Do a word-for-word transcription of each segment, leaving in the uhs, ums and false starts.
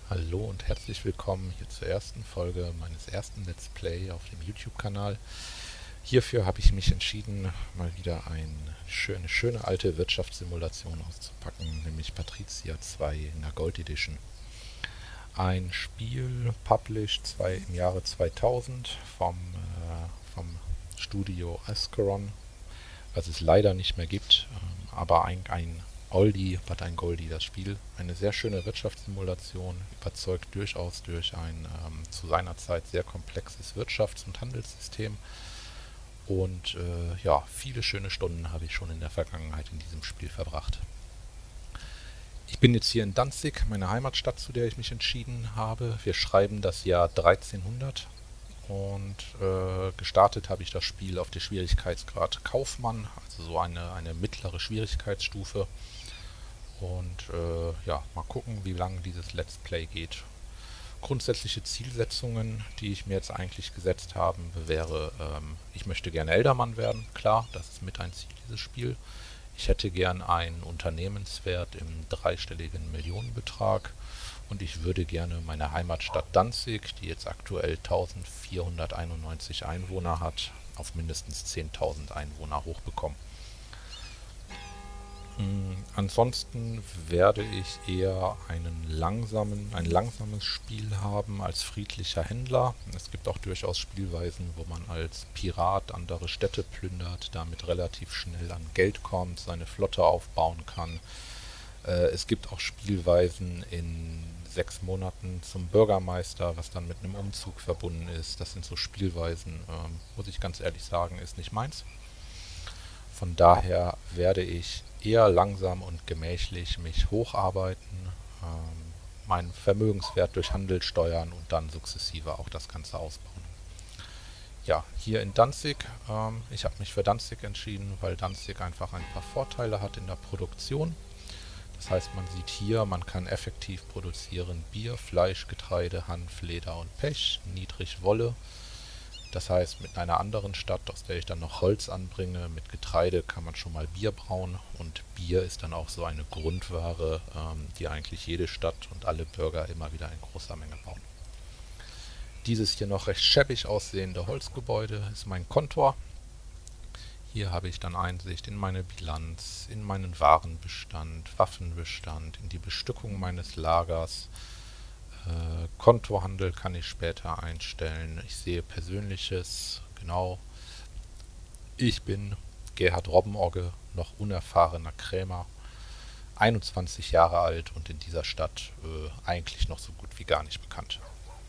Hallo und herzlich willkommen hier zur ersten Folge meines ersten Let's Play auf dem YouTube-Kanal. Hierfür habe ich mich entschieden, mal wieder eine schöne, schöne alte Wirtschaftssimulation auszupacken, nämlich Patrizia zwei in der Gold Edition. Ein Spiel, published zwei, im Jahre zweitausend vom, äh, vom Studio Ascaron, was es leider nicht mehr gibt, ähm, aber ein, ein Oldie, but ein Goldie, das Spiel. Eine sehr schöne Wirtschaftssimulation, überzeugt durchaus durch ein ähm, zu seiner Zeit sehr komplexes Wirtschafts- und Handelssystem. Und äh, ja, viele schöne Stunden habe ich schon in der Vergangenheit in diesem Spiel verbracht. Ich bin jetzt hier in Danzig, meine Heimatstadt, zu der ich mich entschieden habe. Wir schreiben das Jahr dreizehnhundert und äh, gestartet habe ich das Spiel auf der Schwierigkeitsgrad Kaufmann, also so eine, eine mittlere Schwierigkeitsstufe. Und äh, ja, mal gucken, wie lange dieses Let's Play geht. Grundsätzliche Zielsetzungen, die ich mir jetzt eigentlich gesetzt habe, wäre, ähm, ich möchte gerne Eldermann werden. Klar, das ist mit ein Ziel dieses Spiel. Ich hätte gern einen Unternehmenswert im dreistelligen Millionenbetrag und ich würde gerne meine Heimatstadt Danzig, die jetzt aktuell eintausendvierhunderteinundneunzig Einwohner hat, auf mindestens zehntausend Einwohner hochbekommen. Mm, Ansonsten werde ich eher einen langsamen, ein langsames Spiel haben als friedlicher Händler. Es gibt auch durchaus Spielweisen, wo man als Pirat andere Städte plündert, damit relativ schnell an Geld kommt, seine Flotte aufbauen kann. Äh, es gibt auch Spielweisen in sechs Monaten zum Bürgermeister, was dann mit einem Umzug verbunden ist. Das sind so Spielweisen, ähm, muss ich ganz ehrlich sagen, ist nicht meins. Von daher werde ich eher langsam und gemächlich mich hocharbeiten, ähm, meinen Vermögenswert durch Handel steuern und dann sukzessive auch das Ganze ausbauen. Ja, hier in Danzig, ähm, ich habe mich für Danzig entschieden, weil Danzig einfach ein paar Vorteile hat in der Produktion. Das heißt, man sieht hier, man kann effektiv produzieren Bier, Fleisch, Getreide, Hanf, Leder und Pech, niedrig Wolle. Das heißt, mit einer anderen Stadt, aus der ich dann noch Holz anbringe, mit Getreide kann man schon mal Bier brauen. Und Bier ist dann auch so eine Grundware, ähm, die eigentlich jede Stadt und alle Bürger immer wieder in großer Menge bauen. Dieses hier noch recht schäbig aussehende Holzgebäude ist mein Kontor. Hier habe ich dann Einsicht in meine Bilanz, in meinen Warenbestand, Waffenbestand, in die Bestückung meines Lagers. Äh, Kontohandel kann ich später einstellen. Ich sehe Persönliches, genau. Ich bin Gerhard Robbenogge, noch unerfahrener Krämer, einundzwanzig Jahre alt und in dieser Stadt äh, eigentlich noch so gut wie gar nicht bekannt.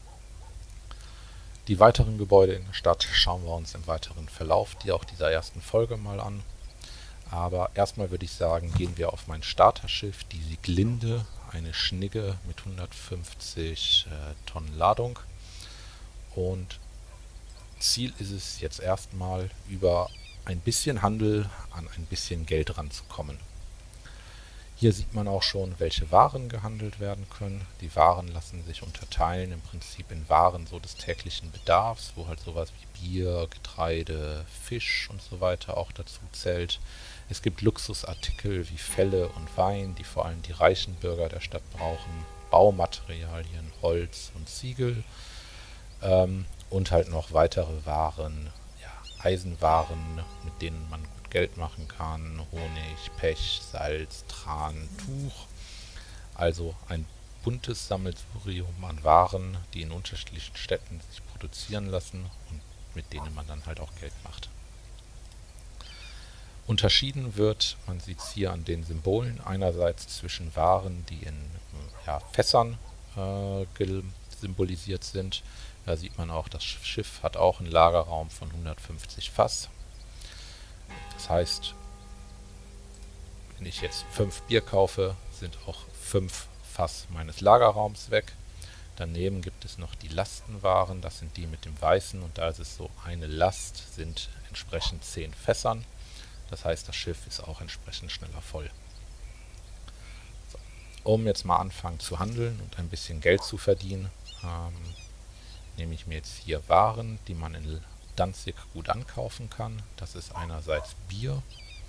Die weiteren Gebäude in der Stadt schauen wir uns im weiteren Verlauf die auch dieser ersten Folge mal an. Aber erstmal würde ich sagen, gehen wir auf mein Starterschiff, die Sieglinde, eine Schnigge mit hundertfünfzig äh, Tonnen Ladung. Und Ziel ist es jetzt erstmal, über ein bisschen Handel an ein bisschen Geld ranzukommen. Hier sieht man auch schon, welche Waren gehandelt werden können. Die Waren lassen sich unterteilen im Prinzip in Waren so des täglichen Bedarfs, wo halt sowas wie Bier, Getreide, Fisch und so weiter auch dazu zählt. Es gibt Luxusartikel wie Felle und Wein, die vor allem die reichen Bürger der Stadt brauchen, Baumaterialien, Holz und Ziegel, ähm, und halt noch weitere Waren, ja, Eisenwaren, mit denen man gut Geld machen kann, Honig, Pech, Salz, Tran, Tuch. Also ein buntes Sammelsurium an Waren, die in unterschiedlichen Städten sich produzieren lassen und mit denen man dann halt auch Geld macht. Unterschieden wird, man sieht es hier an den Symbolen, einerseits zwischen Waren, die in ja, Fässern äh, symbolisiert sind. Da sieht man auch, das Schiff hat auch einen Lagerraum von hundertfünfzig Fass. Das heißt, wenn ich jetzt fünf Bier kaufe, sind auch fünf Fass meines Lagerraums weg. Daneben gibt es noch die Lastenwaren, das sind die mit dem Weißen, und da ist es so, eine Last sind entsprechend zehn Fässern. Das heißt, das Schiff ist auch entsprechend schneller voll. So. Um jetzt mal anfangen zu handeln und ein bisschen Geld zu verdienen, ähm, nehme ich mir jetzt hier Waren, die man in Danzig gut ankaufen kann. Das ist einerseits Bier.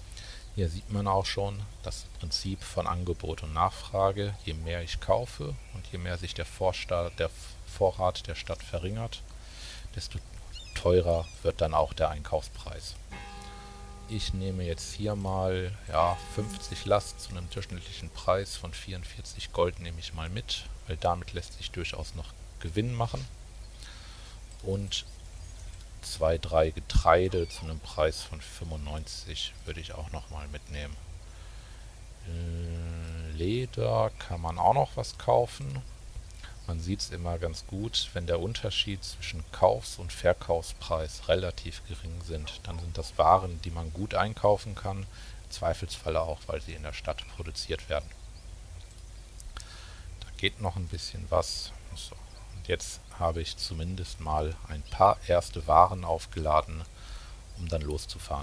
Hier sieht man auch schon das Prinzip von Angebot und Nachfrage. Je mehr ich kaufe und je mehr sich der, Vorstaat, der Vorrat der Stadt verringert, desto teurer wird dann auch der Einkaufspreis. Ich nehme jetzt hier mal ja, fünfzig Last zu einem durchschnittlichen Preis von vierundvierzig Gold nehme ich mal mit, weil damit lässt sich durchaus noch Gewinn machen. Und zwei, drei Getreide zu einem Preis von fünfundneunzig würde ich auch noch mal mitnehmen. Äh, Leder kann man auch noch was kaufen. Man sieht es immer ganz gut, wenn der Unterschied zwischen Kaufs- und Verkaufspreis relativ gering sind. Dann sind das Waren, die man gut einkaufen kann, im Zweifelsfall auch, weil sie in der Stadt produziert werden. Da geht noch ein bisschen was. So. Und jetzt habe ich zumindest mal ein paar erste Waren aufgeladen, um dann loszufahren.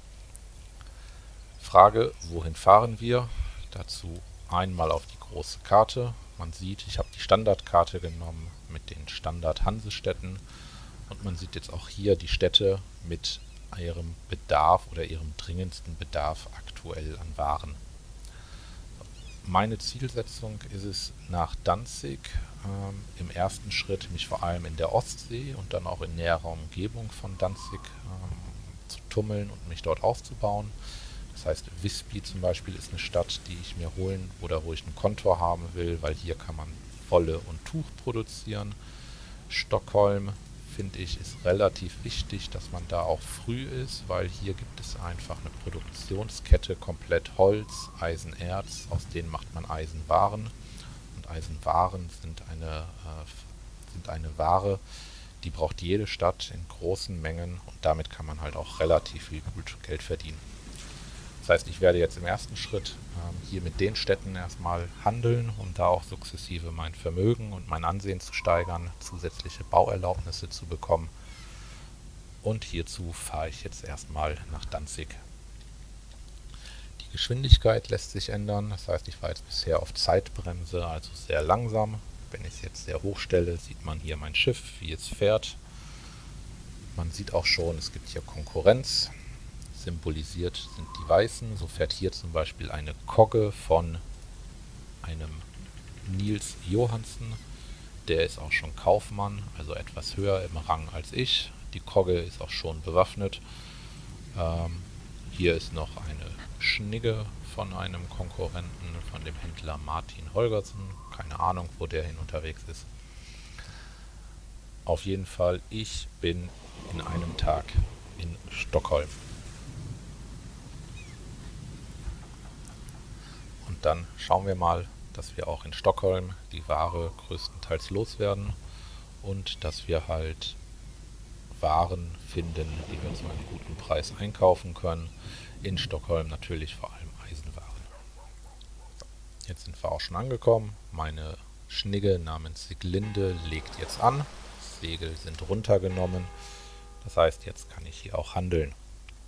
Frage, wohin fahren wir? Dazu einmal auf die große Karte. Man sieht, ich habe die Standardkarte genommen mit den Standard-Hansestädten und man sieht jetzt auch hier die Städte mit ihrem Bedarf oder ihrem dringendsten Bedarf aktuell an Waren. Meine Zielsetzung ist es, nach Danzig ähm, im ersten Schritt mich vor allem in der Ostsee und dann auch in näherer Umgebung von Danzig ähm, zu tummeln und mich dort aufzubauen. Das heißt, Visby zum Beispiel ist eine Stadt, die ich mir holen oder wo ich einen Kontor haben will, weil hier kann man Wolle und Tuch produzieren. Stockholm, finde ich, ist relativ wichtig, dass man da auch früh ist, weil hier gibt es einfach eine Produktionskette, komplett Holz, Eisenerz, aus denen macht man Eisenwaren. Und Eisenwaren sind eine, äh, sind eine Ware, die braucht jede Stadt in großen Mengen und damit kann man halt auch relativ viel gut Geld verdienen. Das heißt, ich werde jetzt im ersten Schritt ähm, hier mit den Städten erstmal handeln, um da auch sukzessive mein Vermögen und mein Ansehen zu steigern, zusätzliche Bauerlaubnisse zu bekommen. Und hierzu fahre ich jetzt erstmal nach Danzig. Die Geschwindigkeit lässt sich ändern, das heißt, ich war jetzt bisher auf Zeitbremse, also sehr langsam. Wenn ich es jetzt sehr hoch stelle, sieht man hier mein Schiff, wie es fährt. Man sieht auch schon, es gibt hier Konkurrenz. Symbolisiert sind die Weißen. So fährt hier zum Beispiel eine Kogge von einem Nils Johansen. Der ist auch schon Kaufmann, also etwas höher im Rang als ich. Die Kogge ist auch schon bewaffnet. Ähm, hier ist noch eine Schnigge von einem Konkurrenten, von dem Händler Martin Holgersen. Keine Ahnung, wo der hin unterwegs ist. Auf jeden Fall, ich bin in einem Tag in Stockholm. Und dann schauen wir mal, dass wir auch in Stockholm die Ware größtenteils loswerden und dass wir halt Waren finden, die wir zu einem guten Preis einkaufen können. In Stockholm natürlich vor allem Eisenwaren. Jetzt sind wir auch schon angekommen. Meine Schnigge namens Siglinde legt jetzt an. Segel sind runtergenommen. Das heißt, jetzt kann ich hier auch handeln.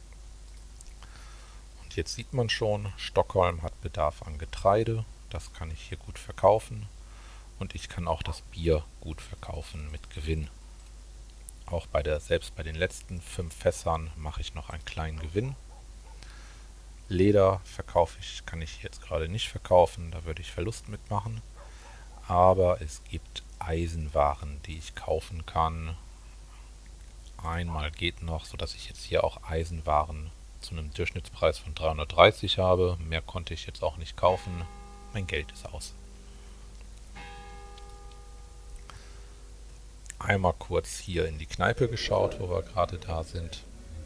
Jetzt sieht man schon, Stockholm hat Bedarf an Getreide, das kann ich hier gut verkaufen und ich kann auch das Bier gut verkaufen mit Gewinn. Auch bei der, selbst bei den letzten fünf Fässern mache ich noch einen kleinen Gewinn. Leder verkaufe ich, kann ich jetzt gerade nicht verkaufen, da würde ich Verlust mitmachen. Aber es gibt Eisenwaren, die ich kaufen kann. Einmal geht noch, sodass ich jetzt hier auch Eisenwaren zu einem Durchschnittspreis von dreihundertdreißig habe. Mehr konnte ich jetzt auch nicht kaufen. Mein Geld ist aus. Einmal kurz hier in die Kneipe geschaut, wo wir gerade da sind.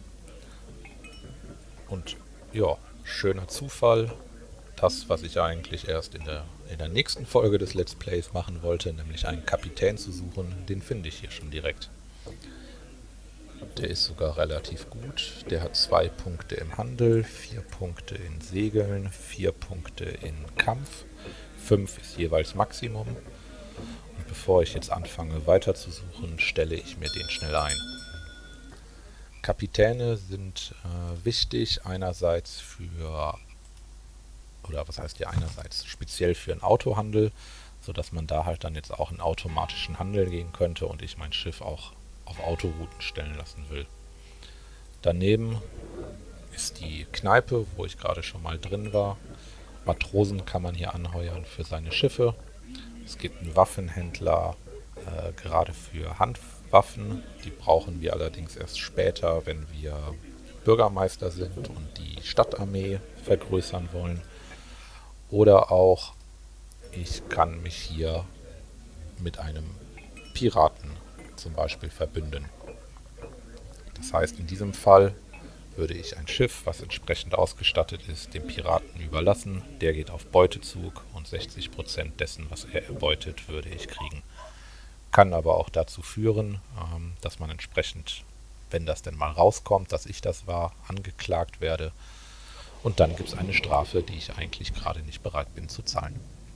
Und ja, schöner Zufall. Das, was ich eigentlich erst in der, in der nächsten Folge des Let's Plays machen wollte, nämlich einen Kapitän zu suchen, den finde ich hier schon direkt. Der ist sogar relativ gut. Der hat zwei Punkte im Handel, vier Punkte in Segeln, vier Punkte in Kampf. Fünf ist jeweils Maximum. Und bevor ich jetzt anfange weiter zu suchen, stelle ich mir den schnell ein. Kapitäne sind äh, wichtig, einerseits für, oder was heißt ja einerseits, speziell für den Autohandel, sodass man da halt dann jetzt auch in automatischen Handel gehen könnte und ich mein Schiff auch auf Autorouten stellen lassen will. Daneben ist die Kneipe, wo ich gerade schon mal drin war. Matrosen kann man hier anheuern für seine Schiffe. Es gibt einen Waffenhändler, äh, gerade für Handwaffen. Die brauchen wir allerdings erst später, wenn wir Bürgermeister sind und die Stadtarmee vergrößern wollen. Oder auch, ich kann mich hier mit einem Piraten zum Beispiel verbünden. Das heißt, in diesem Fall würde ich ein Schiff, was entsprechend ausgestattet ist, dem Piraten überlassen. Der geht auf Beutezug und sechzig Prozent dessen, was er erbeutet, würde ich kriegen. Kann aber auch dazu führen, ähm, dass man entsprechend, wenn das denn mal rauskommt, dass ich das war, angeklagt werde. Und dann gibt es eine Strafe, die ich eigentlich gerade nicht bereit bin zu zahlen.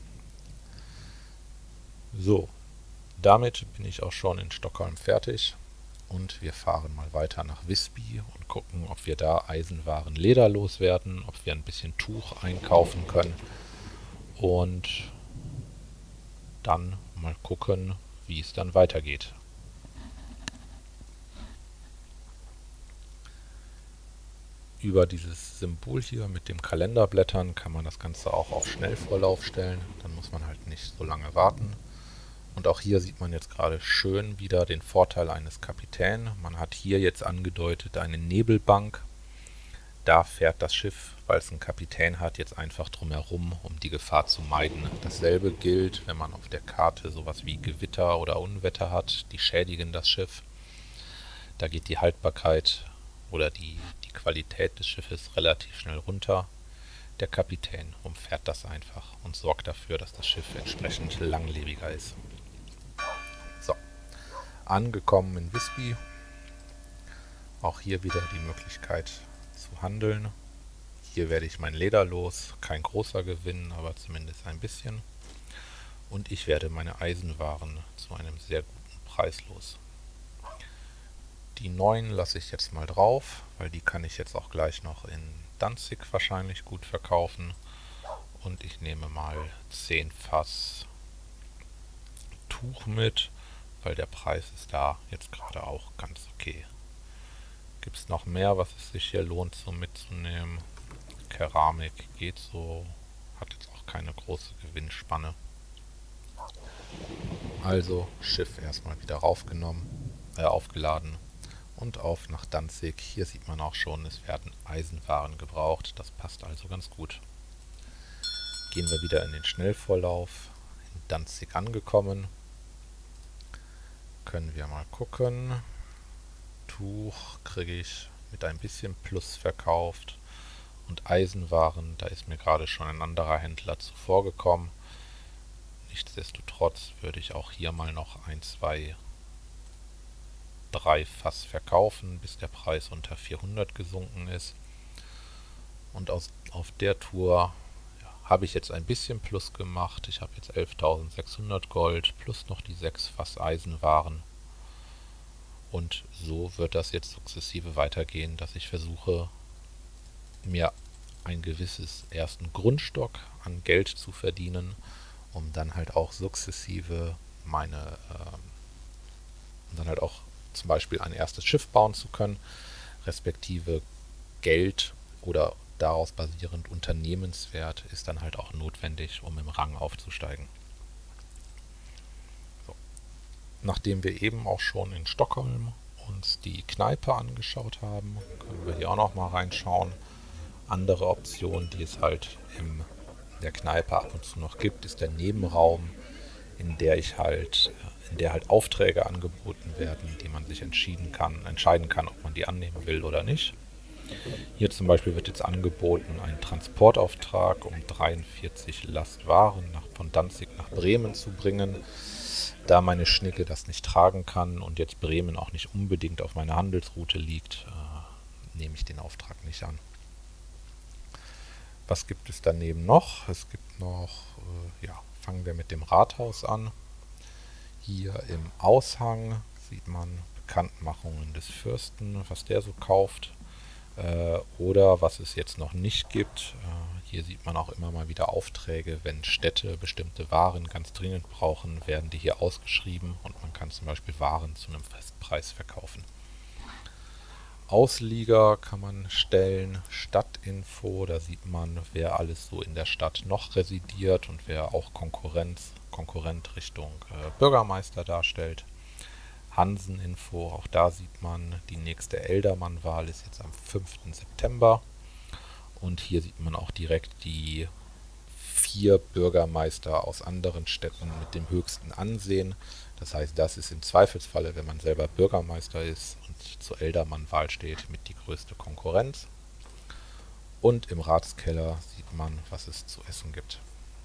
So, damit bin ich auch schon in Stockholm fertig. Und wir fahren mal weiter nach Visby und gucken, ob wir da Eisenwaren lederlos werden, ob wir ein bisschen Tuch einkaufen können und dann mal gucken, wie es dann weitergeht. Über dieses Symbol hier mit dem Kalenderblättern kann man das Ganze auch auf Schnellvorlauf stellen, dann muss man halt nicht so lange warten. Und auch hier sieht man jetzt gerade schön wieder den Vorteil eines Kapitäns. Man hat hier jetzt angedeutet eine Nebelbank. Da fährt das Schiff, weil es einen Kapitän hat, jetzt einfach drumherum, um die Gefahr zu meiden. Dasselbe gilt, wenn man auf der Karte sowas wie Gewitter oder Unwetter hat. Die schädigen das Schiff. Da geht die Haltbarkeit oder die, die Qualität des Schiffes relativ schnell runter. Der Kapitän umfährt das einfach und sorgt dafür, dass das Schiff entsprechend langlebiger ist. So, angekommen in Visby. Auch hier wieder die Möglichkeit zu handeln. Hier werde ich mein Leder los. Kein großer Gewinn, aber zumindest ein bisschen. Und ich werde meine Eisenwaren zu einem sehr guten Preis los. Die neuen lasse ich jetzt mal drauf, weil die kann ich jetzt auch gleich noch in Danzig wahrscheinlich gut verkaufen. Und ich nehme mal zehn Fass Tuch mit, weil der Preis ist da jetzt gerade auch ganz okay. Gibt es noch mehr, was es sich hier lohnt so mitzunehmen? Keramik geht so, hat jetzt auch keine große Gewinnspanne. Also Schiff erstmal wieder raufgenommen, äh, aufgeladen und auf nach Danzig. Hier sieht man auch schon, es werden Eisenwaren gebraucht, das passt also ganz gut. Gehen wir wieder in den Schnellvorlauf. In Danzig angekommen. Können wir mal gucken. Tuch kriege ich mit ein bisschen Plus verkauft. Und Eisenwaren, da ist mir gerade schon ein anderer Händler zuvor gekommen. Nichtsdestotrotz würde ich auch hier mal noch ein, zwei, drei Fass verkaufen, bis der Preis unter vierhundert gesunken ist. Und aus, auf der Tour ja, habe ich jetzt ein bisschen Plus gemacht. Ich habe jetzt elftausendsechshundert Gold plus noch die sechs Fass Eisenwaren. Und so wird das jetzt sukzessive weitergehen, dass ich versuche, mir ein gewisses ersten Grundstock an Geld zu verdienen, um dann halt auch sukzessive meine, äh, um dann halt auch zum Beispiel ein erstes Schiff bauen zu können, respektive Geld oder daraus basierend Unternehmenswert ist dann halt auch notwendig, um im Rang aufzusteigen. So. Nachdem wir eben auch schon in Stockholm uns die Kneipe angeschaut haben, können wir hier auch noch mal reinschauen. Andere Option, die es halt in der Kneipe ab und zu noch gibt, ist der Nebenraum, in der ich halt, in der halt Aufträge angeboten werden, die man sich entschieden kann, entscheiden kann, ob man die annehmen will oder nicht. Hier zum Beispiel wird jetzt angeboten, einen Transportauftrag um dreiundvierzig Lastwaren nach, von Danzig nach Bremen zu bringen. Da meine Schnicke das nicht tragen kann und jetzt Bremen auch nicht unbedingt auf meiner Handelsroute liegt, äh, nehme ich den Auftrag nicht an. Was gibt es daneben noch? Es gibt noch, äh, ja, fangen wir mit dem Rathaus an. Hier im Aushang sieht man Bekanntmachungen des Fürsten, was der so kauft. Äh, oder was es jetzt noch nicht gibt. Äh, hier sieht man auch immer mal wieder Aufträge, wenn Städte bestimmte Waren ganz dringend brauchen, werden die hier ausgeschrieben und man kann zum Beispiel Waren zu einem Festpreis verkaufen. Auslieger kann man stellen, Stadtinfo, da sieht man, wer alles so in der Stadt noch residiert und wer auch Konkurrenz, Konkurrent Richtung äh, Bürgermeister darstellt. Hanseninfo, auch da sieht man, die nächste Eldermann-Wahl ist jetzt am fünften September. Und hier sieht man auch direkt die vier Bürgermeister aus anderen Städten mit dem höchsten Ansehen. Das heißt, das ist im Zweifelsfalle, wenn man selber Bürgermeister ist und zur Eldermann-Wahl steht, mit die größte Konkurrenz. Und im Ratskeller sieht man, was es zu essen gibt.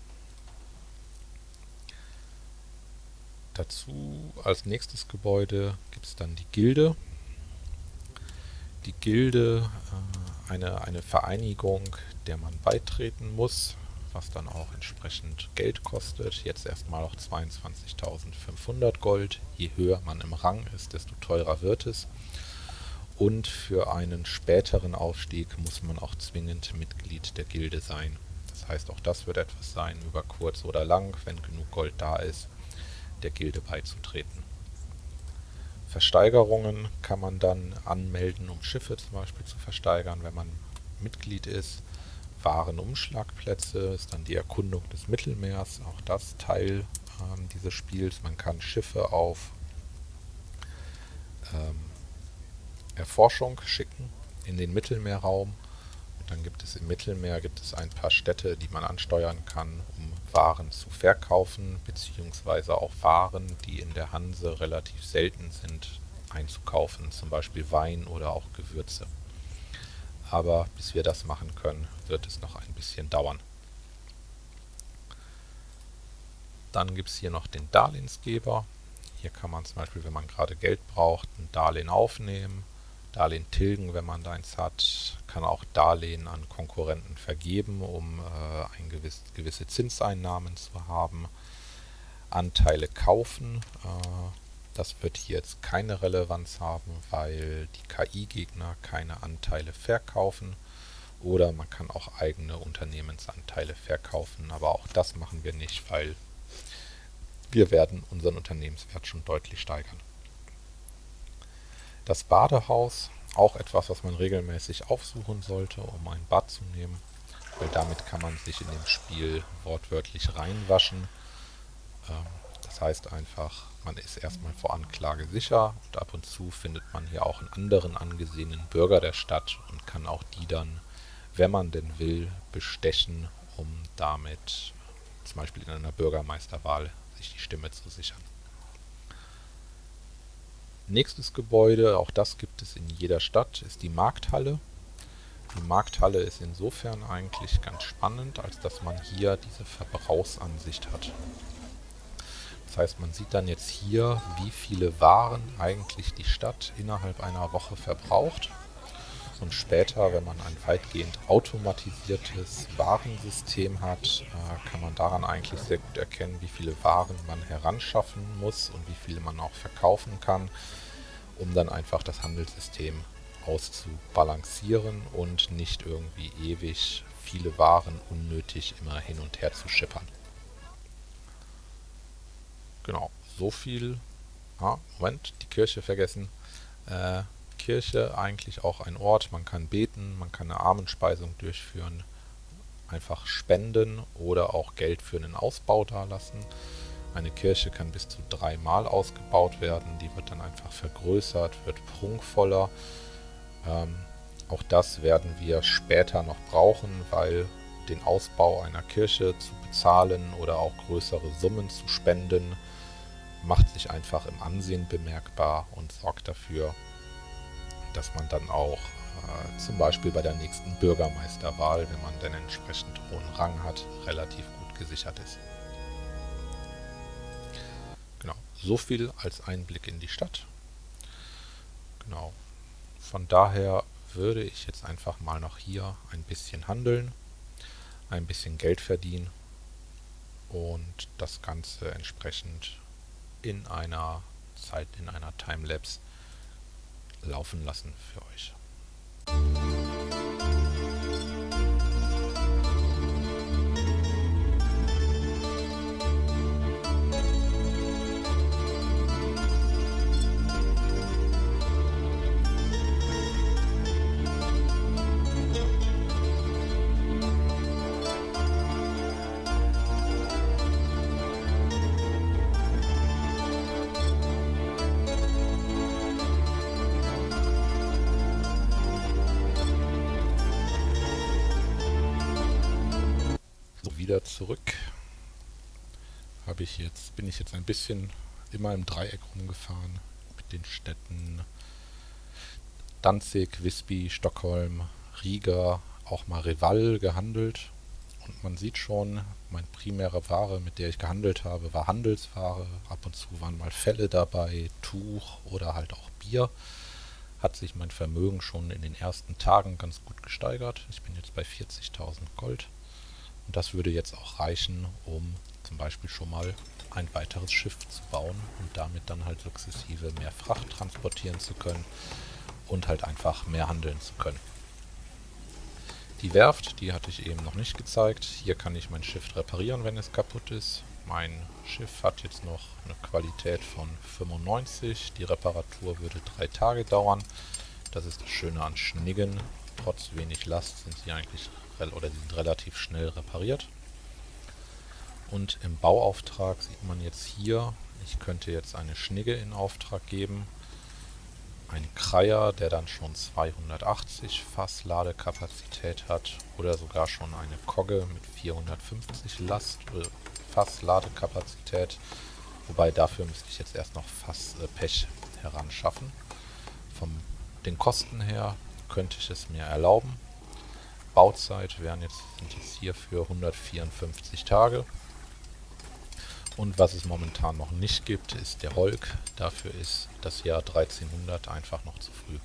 Dazu als nächstes Gebäude gibt es dann die Gilde. Die Gilde, äh, eine, eine Vereinigung, der man beitreten muss, was dann auch entsprechend Geld kostet. Jetzt erstmal auch zweiundzwanzigtausendfünfhundert Gold. Je höher man im Rang ist, desto teurer wird es. Und für einen späteren Aufstieg muss man auch zwingend Mitglied der Gilde sein. Das heißt, auch das wird etwas sein, über kurz oder lang, wenn genug Gold da ist, der Gilde beizutreten. Versteigerungen kann man dann anmelden, um Schiffe zum Beispiel zu versteigern, wenn man Mitglied ist. Warenumschlagplätze ist dann die Erkundung des Mittelmeers, auch das Teil ähm, dieses Spiels. Man kann Schiffe auf ähm, Erforschung schicken in den Mittelmeerraum. Und dann gibt es im Mittelmeer gibt es ein paar Städte, die man ansteuern kann, um Waren zu verkaufen, beziehungsweise auch Waren, die in der Hanse relativ selten sind, einzukaufen, zum Beispiel Wein oder auch Gewürze. Aber bis wir das machen können, wird es noch ein bisschen dauern. Dann gibt es hier noch den Darlehensgeber. Hier kann man zum Beispiel, wenn man gerade Geld braucht, ein Darlehen aufnehmen, Darlehen tilgen, wenn man eins hat, kann auch Darlehen an Konkurrenten vergeben, um äh, ein gewiss, gewisse Zinseinnahmen zu haben. Anteile kaufen, äh, das wird hier jetzt keine Relevanz haben, weil die K I-Gegner keine Anteile verkaufen. Oder man kann auch eigene Unternehmensanteile verkaufen, aber auch das machen wir nicht, weil wir werden unseren Unternehmenswert schon deutlich steigern. Das Badehaus, auch etwas, was man regelmäßig aufsuchen sollte, um ein Bad zu nehmen, weil damit kann man sich in dem Spiel wortwörtlich reinwaschen. Das heißt einfach, man ist erstmal vor Anklage sicher und ab und zu findet man hier auch einen anderen angesehenen Bürger der Stadt und kann auch die dann, wenn man denn will, bestechen, um damit zum Beispiel in einer Bürgermeisterwahl sich die Stimme zu sichern. Nächstes Gebäude, auch das gibt es in jeder Stadt, ist die Markthalle. Die Markthalle ist insofern eigentlich ganz spannend, als dass man hier diese Verbrauchsansicht hat. Das heißt, man sieht dann jetzt hier, wie viele Waren eigentlich die Stadt innerhalb einer Woche verbraucht. Und später, wenn man ein weitgehend automatisiertes Warensystem hat, kann man daran eigentlich sehr gut erkennen, wie viele Waren man heranschaffen muss und wie viele man auch verkaufen kann, um dann einfach das Handelssystem auszubalancieren und nicht irgendwie ewig viele Waren unnötig immer hin und her zu schippern. Genau, so viel. Ah, Moment, die Kirche vergessen. Äh, Kirche eigentlich auch ein Ort, man kann beten, man kann eine Armenspeisung durchführen, einfach spenden oder auch Geld für einen Ausbau dalassen. Eine Kirche kann bis zu dreimal ausgebaut werden, die wird dann einfach vergrößert, wird prunkvoller. Ähm, auch das werden wir später noch brauchen, weil den Ausbau einer Kirche zu bezahlen oder auch größere Summen zu spenden, macht sich einfach im Ansehen bemerkbar und sorgt dafür, dass man dann auch äh, zum Beispiel bei der nächsten Bürgermeisterwahl, wenn man den entsprechend hohen Rang hat, relativ gut gesichert ist. Genau, so viel als Einblick in die Stadt. Genau, von daher würde ich jetzt einfach mal noch hier ein bisschen handeln, ein bisschen Geld verdienen und das Ganze entsprechend in einer Zeit, in einer Timelapse laufen lassen für euch. wieder zurück. Habe ich jetzt, bin ich jetzt ein bisschen immer im Dreieck rumgefahren mit den Städten Danzig, Visby, Stockholm, Riga, auch mal Reval gehandelt. Und man sieht schon, meine primäre Ware, mit der ich gehandelt habe, war Handelsware. Ab und zu waren mal Felle dabei, Tuch oder halt auch Bier. Hat sich mein Vermögen schon in den ersten Tagen ganz gut gesteigert. Ich bin jetzt bei vierzigtausend Gold. Und das würde jetzt auch reichen, um zum Beispiel schon mal ein weiteres Schiff zu bauen und damit dann halt sukzessive mehr Fracht transportieren zu können und halt einfach mehr handeln zu können. Die Werft, die hatte ich eben noch nicht gezeigt. Hier kann ich mein Schiff reparieren, wenn es kaputt ist. Mein Schiff hat jetzt noch eine Qualität von fünfundneunzig. Die Reparatur würde drei Tage dauern. Das ist das Schöne an Schniggen. Trotz wenig Last sind sie eigentlich oder sie sind relativ schnell repariert. Und im Bauauftrag sieht man jetzt hier, ich könnte jetzt eine Schnigge in Auftrag geben. Ein Kreier, der dann schon zweihundertachtzig Fass Ladekapazität hat oder sogar schon eine Kogge mit vierhundertfünfzig Last, äh, Fass Ladekapazität. Wobei dafür müsste ich jetzt erst noch Fass äh, Pech heranschaffen. Von den Kosten her könnte ich es mir erlauben. Bauzeit wären jetzt, sind jetzt hier für hundertvierundfünfzig Tage. Und was es momentan noch nicht gibt, ist der Holk. Dafür ist das Jahr dreizehnhundert einfach noch zu früh.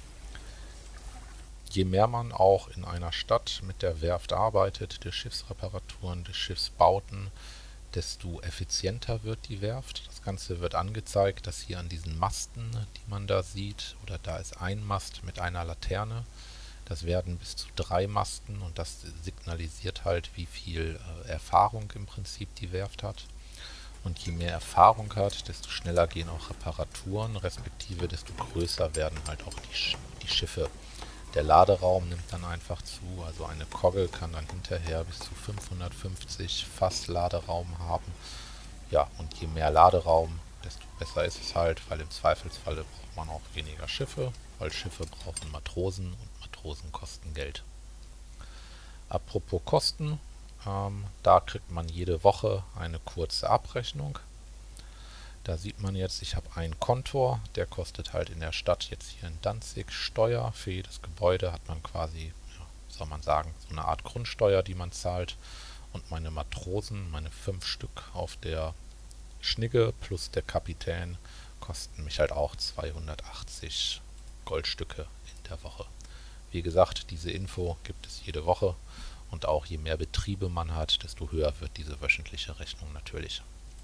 Je mehr man auch in einer Stadt mit der Werft arbeitet, der Schiffsreparaturen, des Schiffsbauten, desto effizienter wird die Werft. Das Ganze wird angezeigt, dass hier an diesen Masten, die man da sieht, oder da ist ein Mast mit einer Laterne. Das werden bis zu drei Masten und das signalisiert halt, wie viel äh, Erfahrung im Prinzip die Werft hat. Und je mehr Erfahrung hat, desto schneller gehen auch Reparaturen, respektive desto größer werden halt auch die, Sch die Schiffe. Der Laderaum nimmt dann einfach zu, also eine Kogge kann dann hinterher bis zu fünfhundertfünfzig Fass Laderaum haben. Ja, und je mehr Laderaum, desto besser ist es halt, weil im Zweifelsfalle braucht man auch weniger Schiffe, weil Schiffe brauchen Matrosen und Matrosen kosten Geld. Apropos Kosten, ähm, da kriegt man jede Woche eine kurze Abrechnung. Da sieht man jetzt, ich habe einen Kontor, der kostet halt in der Stadt jetzt hier in Danzig Steuer. Für jedes Gebäude hat man quasi, ja, soll man sagen, so eine Art Grundsteuer, die man zahlt. Und meine Matrosen, meine fünf Stück auf der Schnigge plus der Kapitän, kosten mich halt auch zweihundertachtzig Goldstücke in der Woche. Wie gesagt, diese Info gibt es jede Woche und auch je mehr Betriebe man hat, desto höher wird diese wöchentliche Rechnung natürlich.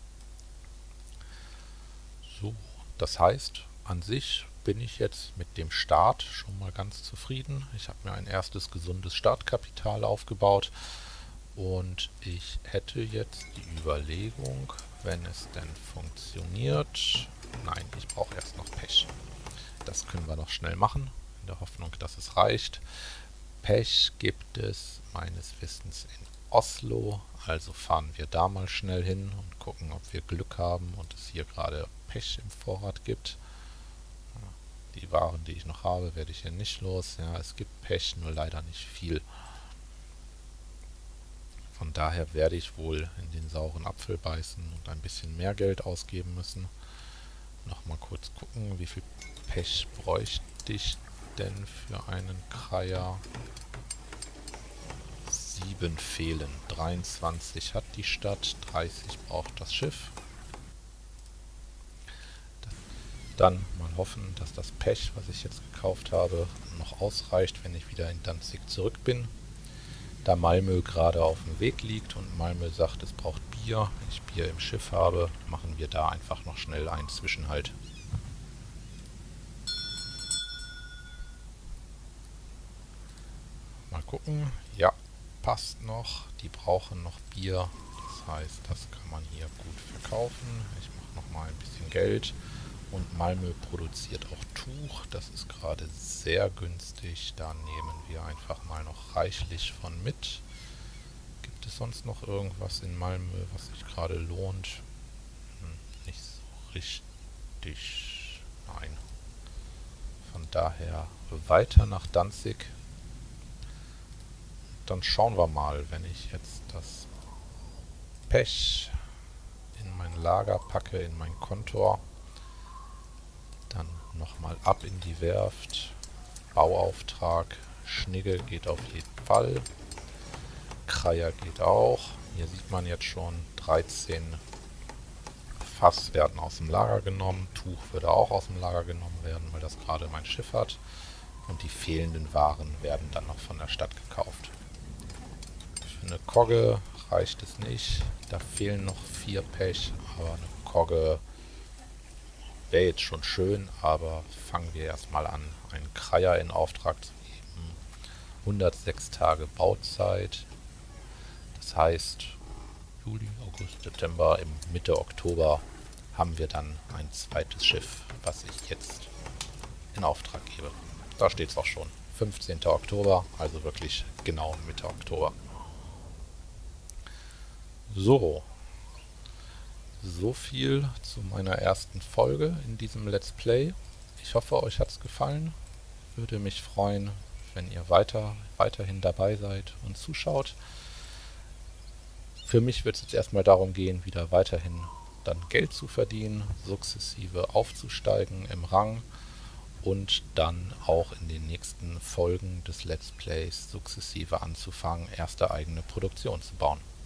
So, das heißt, an sich bin ich jetzt mit dem Start schon mal ganz zufrieden. Ich habe mir ein erstes gesundes Startkapital aufgebaut und ich hätte jetzt die Überlegung, wenn es denn funktioniert, nein, ich brauche erst noch Pech. Das können wir noch schnell machen, in der Hoffnung, dass es reicht. Pech gibt es meines Wissens in Oslo, also fahren wir da mal schnell hin und gucken, ob wir Glück haben und es hier gerade Pech im Vorrat gibt. Die Waren, die ich noch habe, werde ich hier nicht los. Ja, es gibt Pech, nur leider nicht viel. Von daher werde ich wohl in den sauren Apfel beißen und ein bisschen mehr Geld ausgeben müssen. Nochmal kurz gucken, wie viel Pech bräuchte ich denn für einen Kreier? sieben fehlen. dreiundzwanzig hat die Stadt, dreißig braucht das Schiff. Dann mal hoffen, dass das Pech, was ich jetzt gekauft habe, noch ausreicht, wenn ich wieder in Danzig zurück bin. Da Malmö gerade auf dem Weg liegt und Malmö sagt, es braucht Bier, ich Bier im Schiff habe, machen wir da einfach noch schnell einen Zwischenhalt. Mal gucken. Ja, passt noch. Die brauchen noch Bier. Das heißt, das kann man hier gut verkaufen. Ich mache noch mal ein bisschen Geld. Und Malmö produziert auch Tuch. Das ist gerade sehr günstig. Da nehmen wir einfach mal noch reichlich von mit. Gibt es sonst noch irgendwas in Malmö, was sich gerade lohnt? Hm, nicht so richtig. Nein. Von daher weiter nach Danzig. Dann schauen wir mal, wenn ich jetzt das Pech in mein Lager packe, in mein Kontor. Dann nochmal ab in die Werft. Bauauftrag. Schnigge geht auf jeden Fall. Kreier geht auch. Hier sieht man jetzt schon dreizehn Fass werden aus dem Lager genommen. Tuch würde auch aus dem Lager genommen werden, weil das gerade mein Schiff hat. Und die fehlenden Waren werden dann noch von der Stadt gekauft. Für eine Kogge reicht es nicht. Da fehlen noch vier Pech, aber eine Kogge wäre jetzt schon schön, aber fangen wir erstmal an, einen Kreier in Auftrag zu geben. hundertsechs Tage Bauzeit. Das heißt, Juli, August, September, im Mitte Oktober haben wir dann ein zweites Schiff, was ich jetzt in Auftrag gebe. Da steht es auch schon. fünfzehnter Oktober, also wirklich genau Mitte Oktober. So. So viel zu meiner ersten Folge in diesem Let's Play. Ich hoffe, euch hat es gefallen. Würde mich freuen, wenn ihr weiter, weiterhin dabei seid und zuschaut. Für mich wird es jetzt erstmal darum gehen, wieder weiterhin dann Geld zu verdienen, sukzessive aufzusteigen im Rang und dann auch in den nächsten Folgen des Let's Plays sukzessive anzufangen, erste eigene Produktion zu bauen.